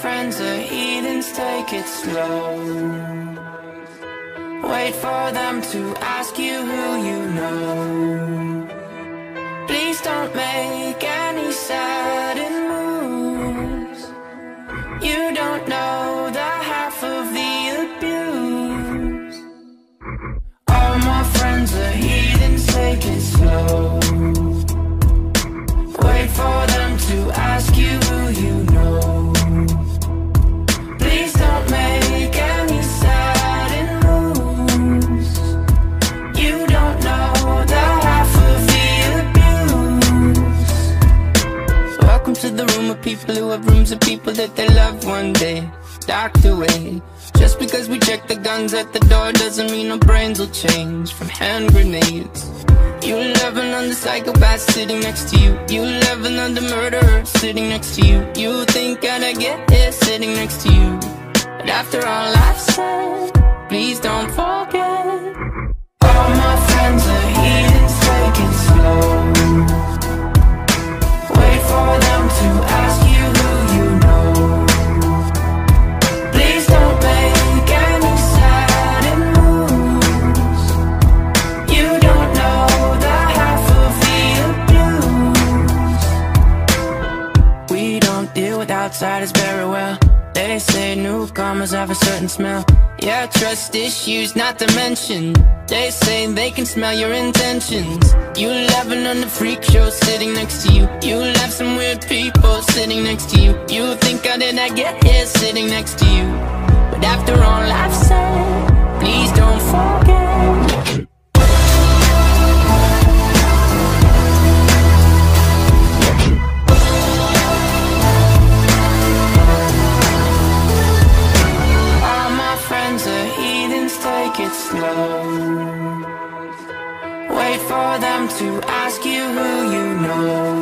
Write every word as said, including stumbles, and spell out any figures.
friends are heathens, take it slow. Wait for them to ask you who you know. Please don't make any sudden moves. You don't know the half of the abuse. All my friends are heathens, take it slow. Wait for them to ask you who you know. Please don't make any sudden moves. You don't know the half of the abuse. Welcome to the room of people who have rooms of people that they love one day docked away. Just because we check the guns at the door doesn't mean our brains will change from hand grenades. You love another psychopath sitting next to you. You love another murderer sitting next to you. You think I'd get here sitting next to you. But after all I've said, please don't forget. All my friends are heathens, take it slow. Wait for them to ask you who you know. Please don't make any sudden moves. You don't know the half of the abuse. We don't deal with outsiders very well. They say newcomers have a certain smell. Yeah, trust issues not to mention. They say they can smell your intentions. You laughing on the freak show sitting next to you. You laugh some weird people sitting next to you. You think how did I get here sitting next to you. But after all I've said, please don't forget. Take it slow. Wait for them to ask you who you know.